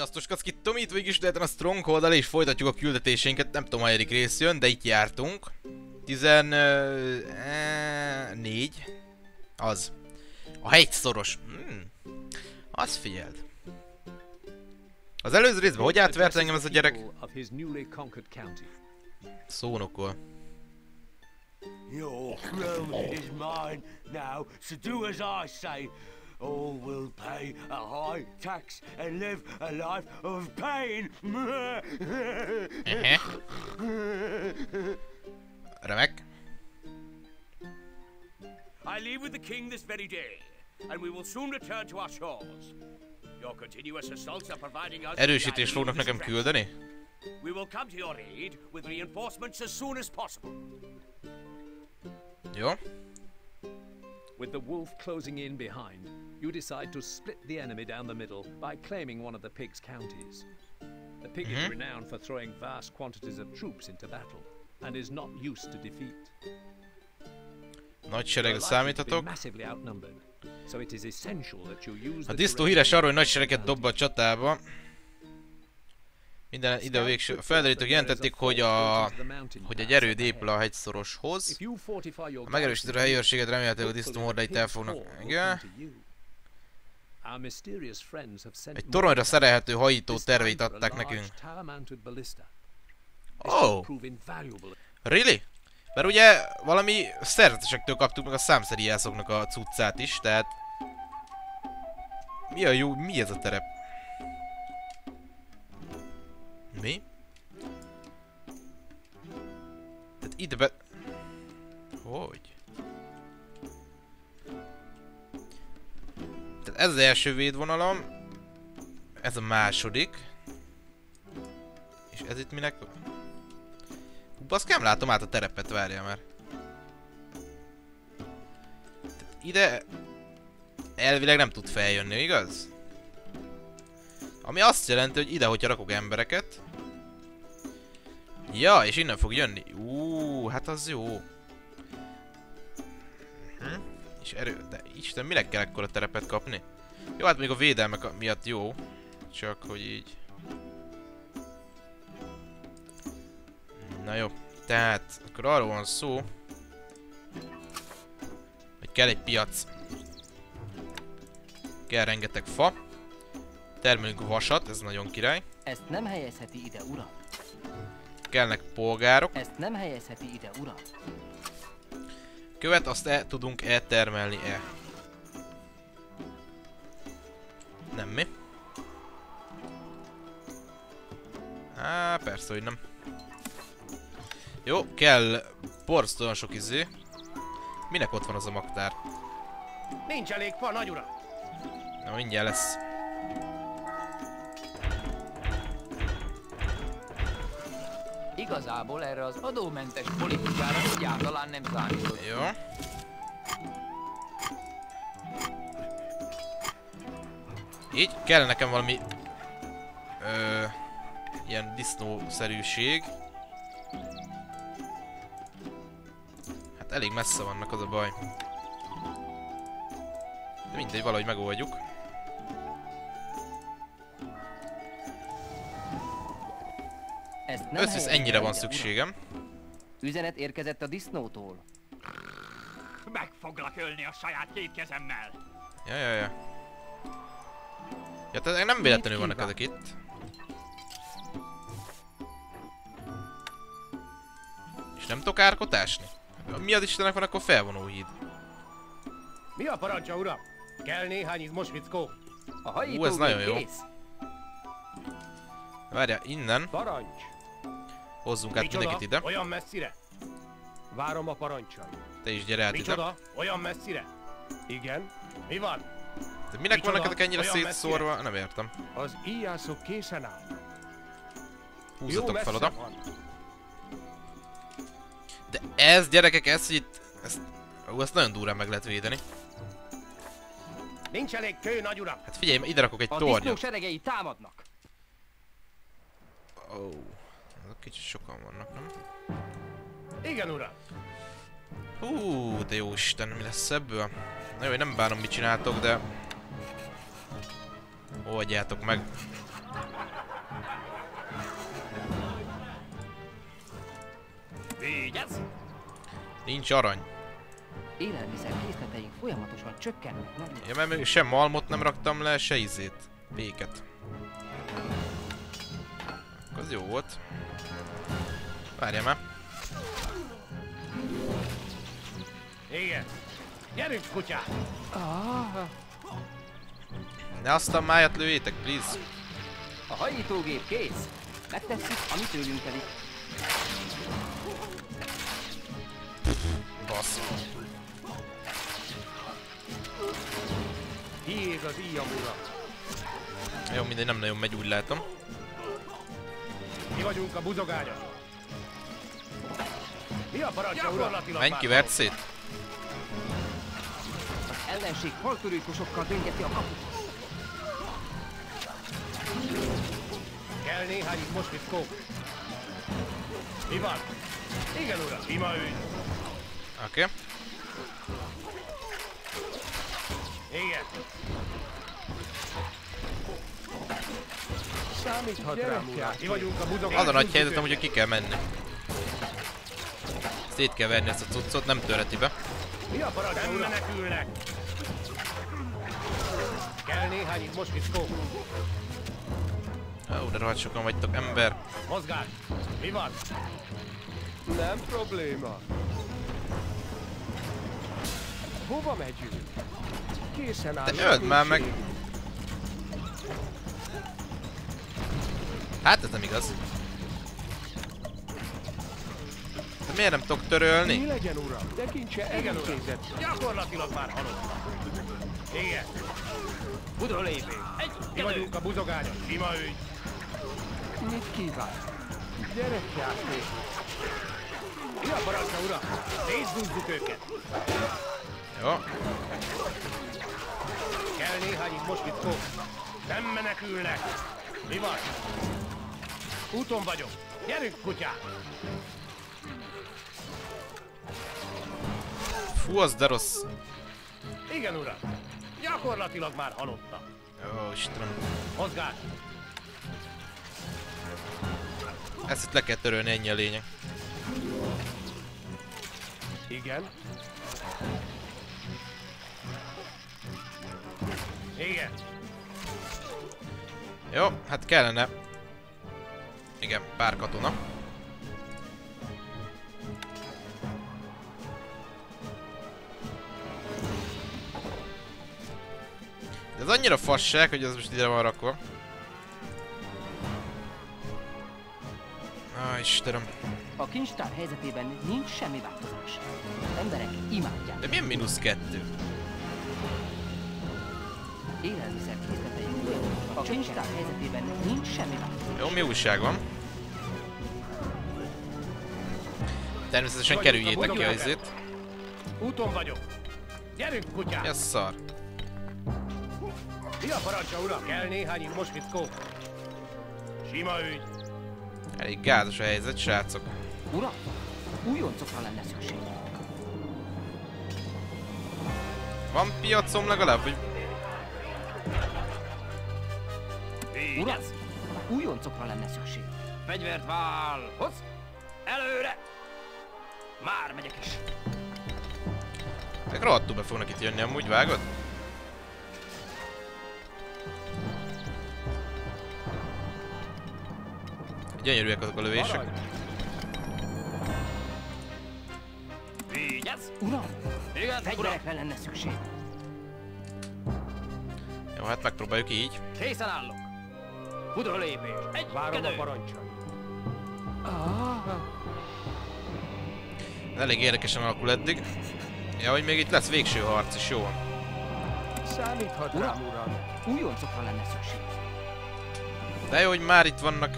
Sziasztok, Kacki Tomi, itt végig ismételten a Stronghold-al és folytatjuk a küldetéseinket, nem tudom, hanyadik rész jön, de itt jártunk. 14. Az. A hegyszoros. Az figyeld. Az előző részben hogy átvert engem ez a gyerek? Szónokol. Your throne is mine now, so do as I say. All will pay a high tax and live a life of pain. Remek. I leave with the king this very day, and we will soon return to our shores. Your continuous assaults are providing us. Erősítést fognak nekem küldeni? We will come to your aid with reinforcements as soon as possible. Jó. With the wolf closing in behind, you decide to split the enemy down the middle by claiming one of the pig's counties. The pig is renowned for throwing vast quantities of troops into battle, and is not used to defeat. Nagy seregre számíthatok. Massively outnumbered, so it is essential that you use A disznó híres arról, hogy nagy sereget dob be a csatába. Minden ide a végső. A felderítők jelentették, hogy egy erőd épül a hegyszoroshoz. A megerősítő helyi őrséget remélhetőleg a disznó hordait el fognak. Igen. Egy toronyra szerelhető hajító terveit adták nekünk. Oh! Really? Mert ugye valami szerzetesektől kaptuk meg a számszeriászoknak a cuccát is, tehát... Mi a jó? Mi ez a terep? Mi? Tehát ide be... Hogy? Tehát ez az első védvonalam. Ez a második. És ez itt minek? Azt nem látom át a terepet, várjál már. Tehát ide... Elvileg nem tud feljönni, igaz? Ami azt jelenti, hogy ide, hogyha rakok embereket... Ja, és innen fog jönni. Hát az jó. És erő... De Isten, minek kell ekkora terepet kapni? Jó, hát még a védelmek miatt jó. Csak, hogy így... Na jó. Tehát, akkor arról van szó... hogy kell egy piac. Kell rengeteg fa. Termelünk vasat, ez nagyon király. Ezt nem helyezheti ide, uram. Kellnek polgárok. Ezt nem helyezheti ide, uram. Követ azt tudunk eltermelni-e? Nem mi? Persze, hogy nem. Jó, kell borzasztóan sok izé. Minek ott van az a magtár? Nincs elég fa, nagy uram. Na, mindjárt lesz. Igazából erre az adómentes politikára egyáltalán nem számított. Jó. Így kell nekem valami ilyen disznószerűség. Hát elég messze vannak, az a baj. De mindegy, valahogy megoldjuk. Összvisz ennyire van szükségem. Üzenet érkezett a disznótól. Meg foglak ölni a saját két kezemmel. Ja. Ja, tehát nem véletlenül vannak ezek itt. És nem tudok árkot ásni? Mi az Istennek van akkor felvonóhíd? Mi a parancsa, uram? Kell néhány izmos fickó. A hajító ez nagyon jó. kész. Várjál, innen. Parancs. Hozzunk át mindenkit ide. Olyan messzire? Várom a parancsai. Te is gyere át ide. Micsoda? Olyan messzire? Igen. Mi van? De minek Micsoda? vannak ezek ennyire Olyan szétszórva? messzire? Nem értem. Az íjászok készen áll. Húzzatok fel messze oda. van. De ez, gyerekek, ez, hogy itt... ezt nagyon durán meg lehet védeni. Nincs elég kő, nagy uram. Hát figyelj, ide rakok egy A disznó tornyot. seregei támadnak. Ó, azok kicsit sokan vannak, nem? Igen, uram. De jó Isten, mi lesz ebből? Na jó, én nem bánom, mit csináltok, de... Oldjátok meg. Vigyázz! Nincs arany. Élelmiszer készleteink folyamatosan csökkennek. Ja, mert még sem malmot nem raktam le, se izét. Péket. Az jó volt. Várjál már. Igen. Gyerünk, kutyák! Ne azt a májat lőjétek, please. A hajítógép kész. Megtesszük, ami tőlünk telik. Basz. Kiég az íjam ura. Jó, mindegy, nem nagyon megy, úgy látom. Mi vagyunk a buzogányok. Mi a parancsa, gyakorlatilag Menj ki, vert szét. Az ellenség faltörőkosokkal döngeti a kaput. Kell néhány itt most fickó. Mi van? Igen, uram. Ima ügy. Oké. Igen. Számíthat rám, uram. Mi vagyunk a buzogányok. Az a nagy helyzetem, hogy ki kell menni. Szét kell verni ezt a cuccot, nem törheti be. Mi a parancsa, uram? Menekülnek. Kell néhány itt most fickó. Ó, de rohadt sokan vagytok, ember. Mozgás. Mi van? Nem probléma. Hova megyünk? Készen áll. Te öld már meg. Hát ez nem igaz. De miért nem tudok törölni? Mi legyen, uram? Tekintse elintézett. Gyakorlatilag már halottak. Igen. Udolépés! Egy, Mi kettő! vagyunk a buzogányok. Sima ügy. Mit kíván? Gyerekjáték. Mi a parancsa, uram? Szétdúzzuk őket. Jó. Kell néhány itt most fickó. Nem menekülnek. Mi van? Úton vagyok. Gyerünk, kutyák! Fú, az de rossz. Igen, uram. Gyakorlatilag már halottak. Ó, Istenem. Mozgás. Ezt itt le kell törölni, ennyi a lényeg. Igen. Igen. Jó, hát kellene. Igen, pár katona. De ez annyira fasság, hogy ez most ide van rakva. Istenem. A kincstár helyzetében nincs semmi változás. Az emberek imádják. De milyen -2? Élelmiszer készleteink folyamatosan. A kincstár helyzetében nincs semmi változás. Jó, mi újság van? Természetesen kerüljétek ki a izét. Úton vagyok. Gyerünk, kutyák! Mi a szar? Mi a parancsa, uram? Kell néhány itt most fickó. Sima ügy. Elég gázos a helyzet, srácok. Uram, újoncokra lenne szükség. Van piacom legalább, vagy... Uram, újoncokra lenne szükség. Fegyvert válhoz! Előre! Már megyek is! Ezek rohadtul be fognak itt jönni, amúgy vágod? Gyönyörűek azok a lövések. Vigyázz! Uram, Igen, uram! fegyverekre lenne szükség. Jó, hát megpróbáljuk így. Készen állok! Udolépés! Egy, Várom a kettő! parancsait. Elég érdekesen alakul eddig. Ja, hogy még itt lesz végső harc is, jó. Számíthat rám, uram. Újoncokra lenne szükség. De jó, hogy már itt vannak.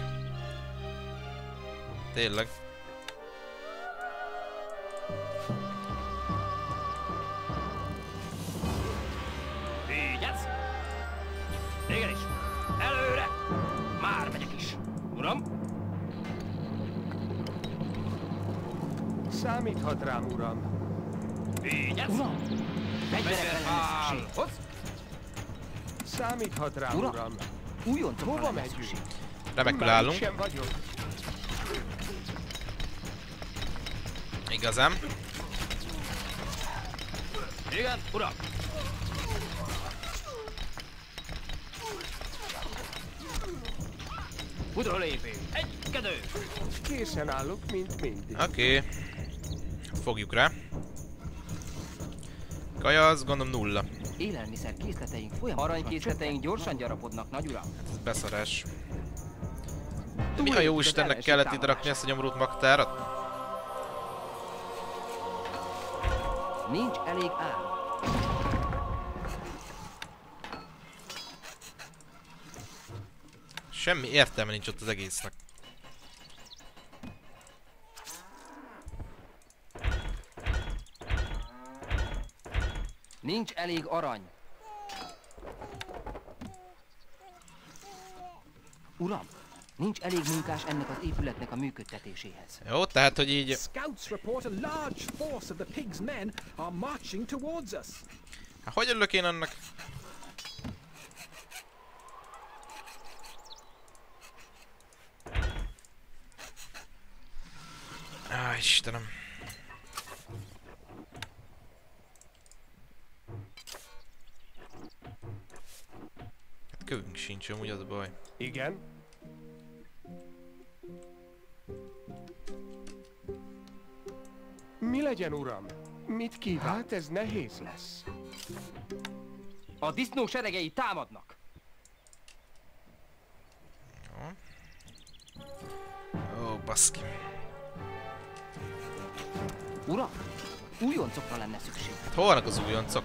Tényleg. Vigyázz! Igenis! Előre! Már megyek is! Uram! Számíthat rám, uram. Vigyázz! Uram, fegyverekre Fegyvert lenne szükség. válhoz! Számíthat rám, Uram. uram. Újoncokra Hova lenne megyünk? szükség. Remekül Már állunk. sem vagyok. igazán. Igen, uram! Udra lépés! Egy, kettő! Készen állok, mint mindig. Oké. Fogjuk rá. Kaja, az gondolom 0. Élelmiszer készleteink folyamatosan aranykészleteink gyorsan gyarapodnak, nagy uram. Ez beszarás. Mi a jó Istennek kellett ide rakni ezt a nyomorult magtárat? Nincs elég ár. Semmi értelme nincs ott az egésznek. Nincs elég arany. Uram, nincs elég munkás ennek az épületnek a működtetéséhez. Jó, tehát hogy így... Scouts report a large force of the pigs' men are marching towards us. Hát hogy örülök én annak? Á, Istenem. Hát kövünk sincs, amúgy az a baj. Igen? Mi legyen, uram? Mit kíván? Hát ez nehéz lesz. A disznó seregei támadnak. Ó, baszki. Uram, újoncokra lenne szükség. Hát hol vannak az újoncok?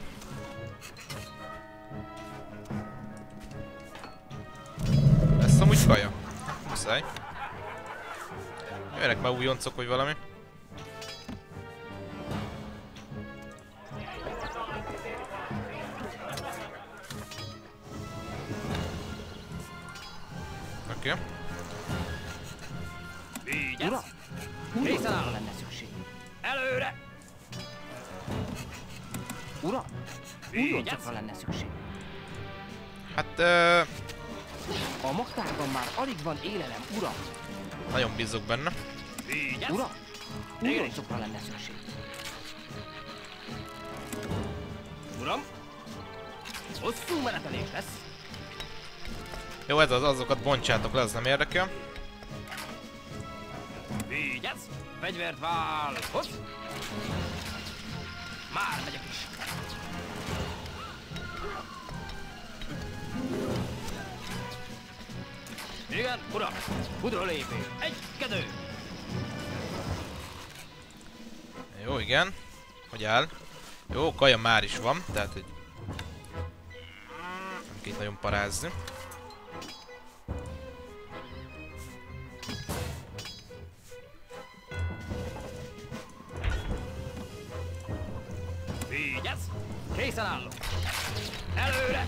Lesz amúgy kaja? Muszáj. Jöjjenek már újoncok vagy valami. Oké. Uram, újoncokra lenne szükség. Előre! Uram, újoncokra lenne szükség. Hát A magtárban már alig van élelem, uram. nagyon bízok benne. Uram, újoncokra lenne szükség. Uram! Hosszú menetelés lesz. Jó, ez az, azokat bontsátok le, az nem érdekel. Vigyázz! Fegyvert válhoz! Már megyek is! Igen, uram! Udra lépés! Egy, kettő! Jó, igen. Hogy áll? Jó, kaja már is van, tehát hogy... nem kell itt nagyon parázni. Vigyázz! Készen állok! Előre!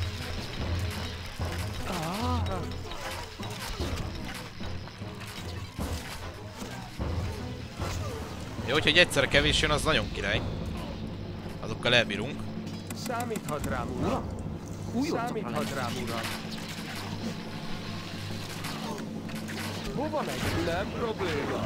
Jó, hogyha egyszerre kevés jön, az nagyon király. Azokkal elbírunk. Számíthat rám, uram. Számíthat rám, uram. Hova megy? Nem probléma.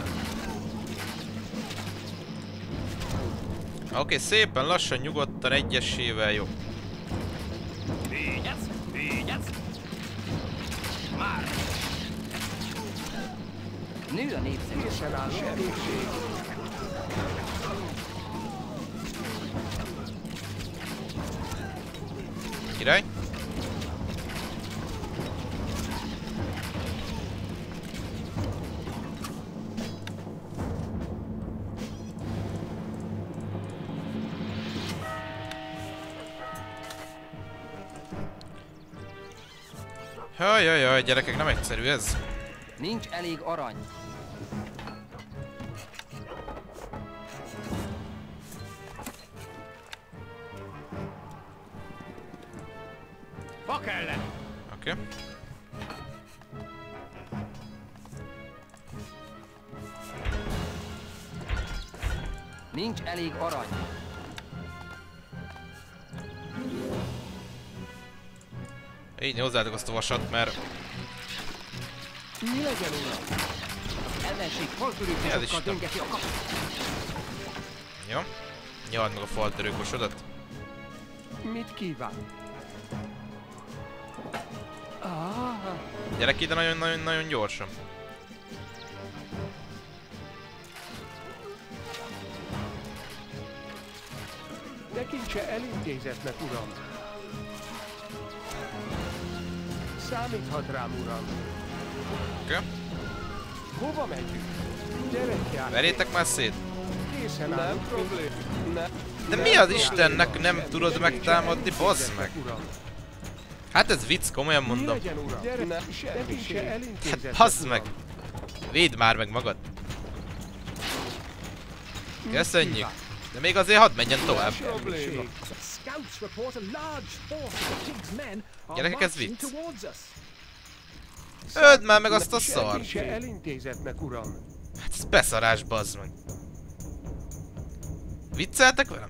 Oké, szépen lassan, nyugodtan, egyesével, jó. Vigyázz! Vigyázz! Már! Nő a népszerűség. Készen állok, segítség. Király. Jaj, gyerekek, nem egyszerű ez. Nincs elég arany. Fa kellene! Oké. Nincs elég arany. Így hozzátok azt a vasat, mert... Mi legyen, uram? ellenség faltörőkosokkal döngeti a kaput. Jó. Nyald meg a faltörőkosodat. Mit kíván? Gyerek ide nagyon-nagyon gyorsan. Tekintse elintézetnek, uram. Számíthat rám, uram. Oké. Hova megyünk? Gyerekjáték. Verjétek már szét. Készen állunk. Nem problém. De mi az Istennek nem tudod megtámadni, bazd meg? Hát ez vicc, komolyan mondom. Mi legyen, uram? Tekintse elintézetnek, Bazd meg! uram. Védd már meg magad. Köszönjük. De még azért hadd menjen tovább. Probléma. Scouts report a large force of the pig's men are Gyerekek, ez marching vicc. towards us. Öld már meg azt a szart! Tekintse elintézetnek, uram. Hát ez beszarás, bazd meg. Vicceltek velem?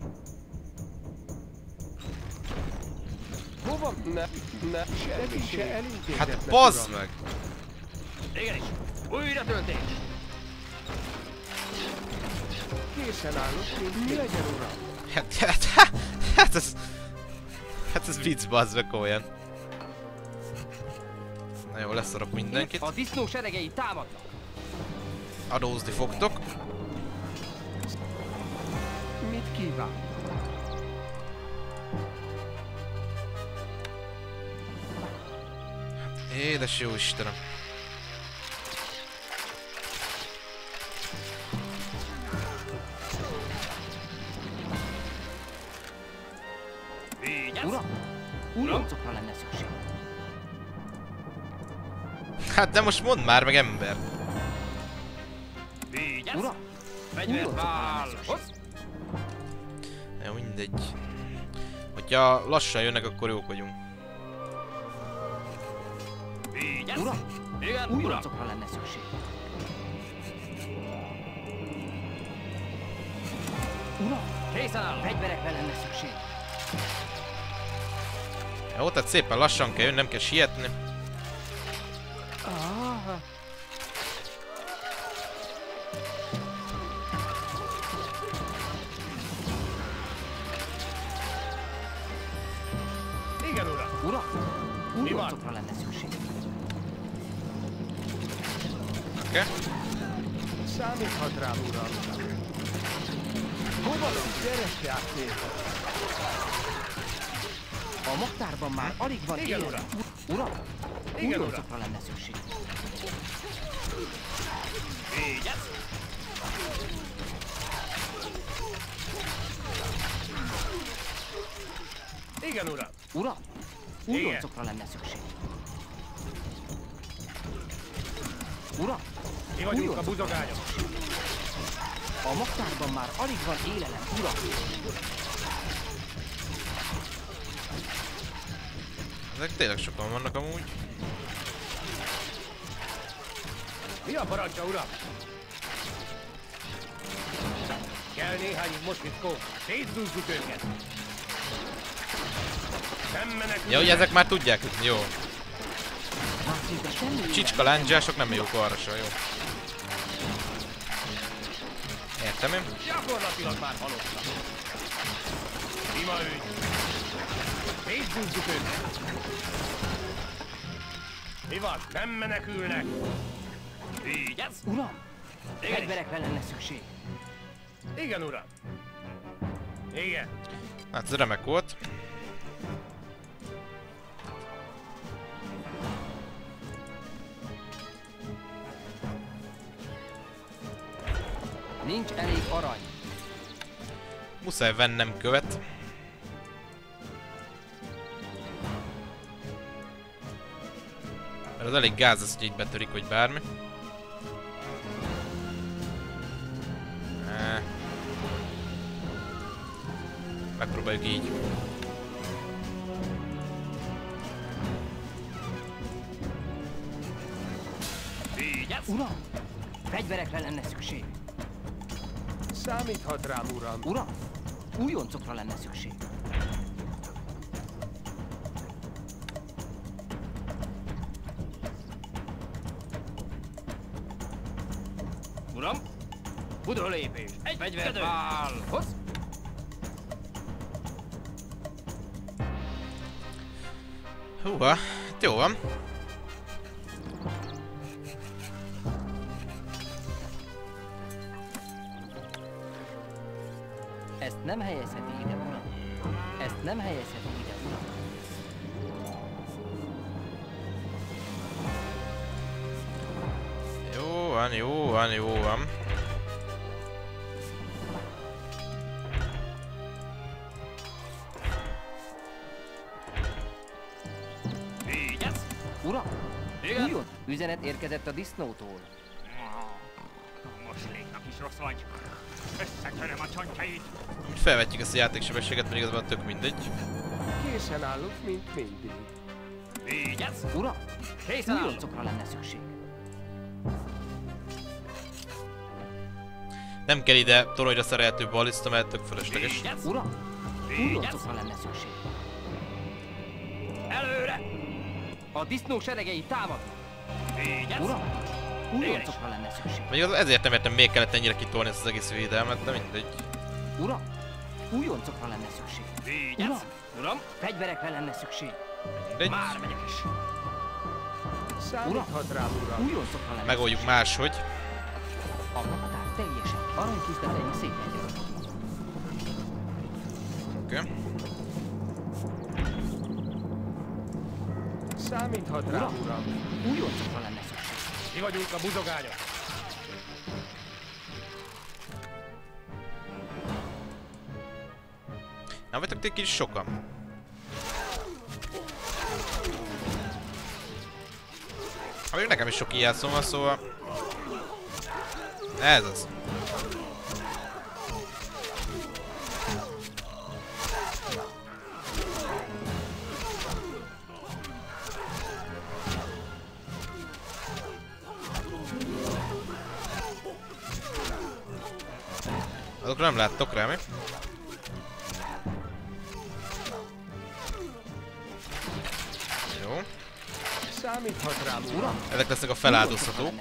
Hova? Ne. Tekintse elintézetnek, Hát bazd uram. meg! Igenis, újra töltés! Készen állok. Mi legyen, uram? Hát ez vicc, bazd meg, komolyan. Na jó, leszarok mindenkit. A disznó seregei támadnak. Adózni fogtok. Mit kíván? Édes jó Istenem. Uram, újoncokra lenne szükség. Hát de most mondd már meg, ember. Uram, újoncokra lenne szükség. Jó, mindegy. Hogyha lassan jönnek, akkor jók vagyunk. Uram, újoncokra lenne szükség. Uram, készen áll. Fegyverekre lenne szükség. Jó, tehát szépen lassan kell jönni, nem kell sietni. Igen, uram. Uram, újoncokra lenne szükség. Oké? Számíthat rám, uram. Hova megy? Gyerekjáték. A magtárban már alig van Igen, élet. uram. Uram, Igen, újoncokra lenne szükség. Igen, uram. Uram, újoncokra lenne szükség. Uram, Mi vagyunk a újoncokra buzogányok. lenne szükség. A magtárban már alig van élelem, uram. Ezek tényleg sokan vannak amúgy. Mi a parancsa, uram? Kell néhány moszkitkó. Szétdúzzuk őket. Nem menekülnek. Ja, hogy ezek már tudják ütni, jó. Már szinte semmi Csicska lándzsások nem jók arra se, jó. Értem én. Gyakorlatilag már halottak. Ima ügy. Szétdúzzuk őket. Mi van? Nem menekülnek. Vigyázz! Uram, fegyverekre lenne szükség. Igen, uram. Igen. Hát ez remek volt. Nincs elég arany. Muszáj vennem követ. Mert az elég gáz az, hogy így betörik, vagy bármi. Megpróbáljuk így. Vigyázz! Uram, fegyverekre lenne szükség. Számíthat rám, uram. Uram, újoncokra lenne szükség. Udolépés! Fegyvervál! Hozz! Húha, jó van. Ezt nem helyezheti ide, uram. Ezt nem helyezheti ide, uram. Jó van, jó van, jó van. Vigyázz! Uram, Igen? újon üzenet érkezett a disznótól. Mosléknak is rossz vagy. Összetöröm a csontjait. Úgy felvetjük ezt a játéksebességet, mert igazából tök mindegy. Készen állok, mint mindig. Vigyázz! Uram, Készen állok! újoncokra lenne szükség. Nem kell ide toronyra szerelhető ballista, mert tök fölösleges. Vigyázz! Uram, Vigyázz! újoncokra lenne szükség. Előre! A disznó seregei támad! Vigyázz! Uram, újoncokra lenne szükség. Mondjuk ezért nem értem, miért kellett ennyire kitolni ezt az egész védelmet, de mindegy. Uram, újoncokra lenne szükség. Vigyázz! Uram, uram, fegyverekre lenne szükség. Mindegy. Már megyek is. Számíthat rám, uram. Újoncokra lenne Megoldjuk máshogy. szükség. A napatár teljesen. Aranykészleteim szépen gyarapodnak. Oké. Számíthat rám, uram. Újoncokra lenne szükség. Mi vagyunk a buzogányok. Nem vagytok ti kis sokan. Amíg nekem is sok ilyen van, szóval... Ez az. Azokra nem láttok rá, mi? Jó. Számíthat rám, uram. Ezek lesznek a feláldozhatók.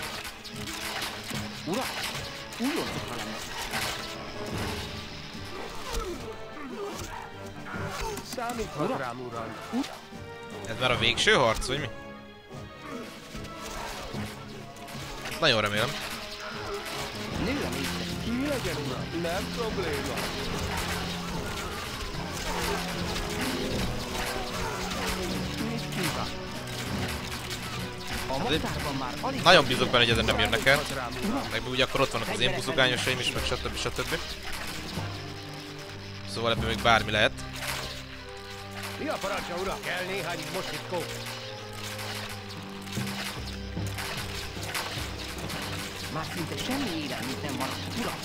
Uram, újoncokra lenne szükség. Számíthat rám, uram. Ez már a végső harc, vagy mi? Nagyon remélem. Nő a mészre. Mi legyen, uram? Nem probléma. Mit kíván? A magtárban már alig... Nagyon bízok benne, hogy ezen nem jönnek el. Számíthat rám, uram. Meg ugye akkor ott vannak az én buzogányosaim is, meg stb. Stb. Szóval ebből még bármi lehet. Mi a parancsa, uram? Kell néhány moskitkó. Már szinte semmi élelmét nem maradt. Uram,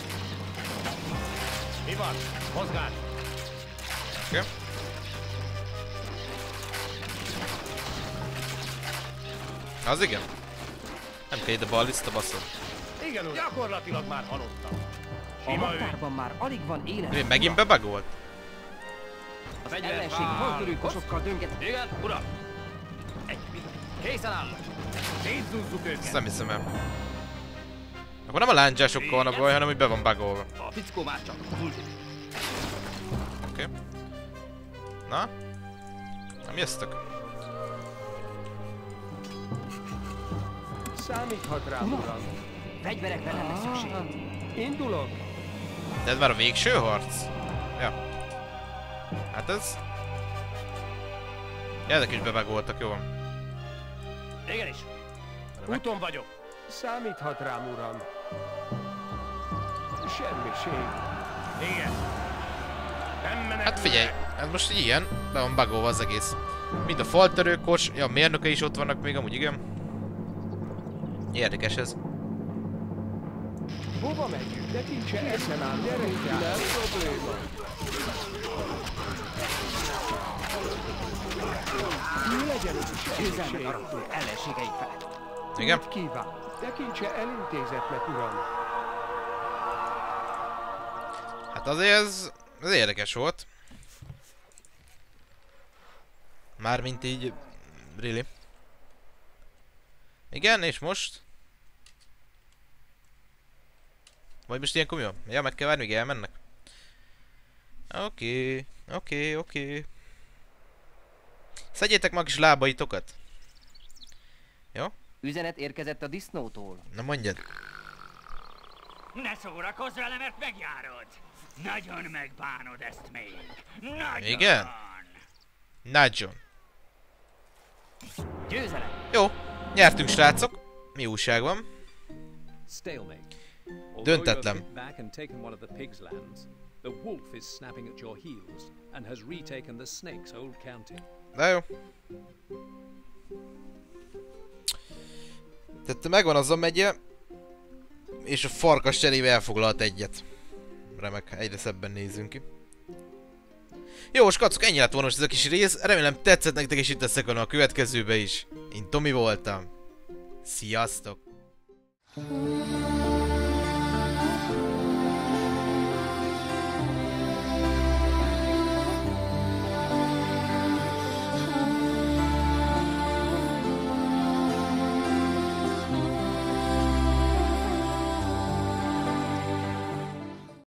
Mi van? Mozgás. Oké. Az igen. Nem kell ide ballista, baszod. Igen, uram. Gyakorlatilag már halottam. a Sima ügy. magtárban már alig van élelmét. Én megint bebagolt? Az ellenség haltörő kosokkal dönget. Igen, uram! Készen állok! Szétzúzzuk Ezt őket. nem hiszem el. Akkor nem a lándzsásokkal van a baj, hanem hogy be van bugolva. A fickó már csak bullshit. Oké. Na? Nem jöztök? Számíthat rám, uram. Fegyverekre lenne szükség. Indulok. De ez már a végső harc? Ja. Hát ez... Ja, ezek is bebugoltak, jó van. Igenis. Remek. Úton vagyok. Számíthat rám, uram. Semmiség. Igen. Nem menekülnek. Hát figyelj, ez most ilyen, be van bugolva az egész. Mind a faltörőkos, ja, a mérnöke is ott vannak még, amúgy igen. Érdekes ez. Hova megyünk? Tekintse eszen áll, gyerekkel. Nem probléma. Mi legyen itt Győzelmet semmiség? aratunk ellenségeink felett. Igen? Mit kíván? Tekintse elintézetnek, uram. Hát azért ez érdekes volt. Mármint így... Really. Igen, és most? Vagy most ilyenkor mi van? Ja, meg kell várni, míg elmennek? Oké. Szedjétek meg a kis lábaitokat. Jó? Üzenet érkezett a disznótól. Na mondjad. Ne szórakozz vele, mert megjárod. Nagyon megbánod ezt még. Nagyon. Igen? Nagyon. Győzelem! Jó, nyertünk, srácok. Mi újság van? Stalemate. Döntetlen. Although you have hit back and taken one of the pigs' lands, the wolf is snapping at your heels and has retaken the snake's old county. De jó. Tehát megvan az a megye, és a farkas cserébe elfoglalt egyet. Remek, egyre szebben nézzünk ki. Jó, skacok, ennyi lett volna most ez a kis rész. Remélem tetszett nektek, és itt leszek a következőbe is. Én Tomi voltam. Sziasztok!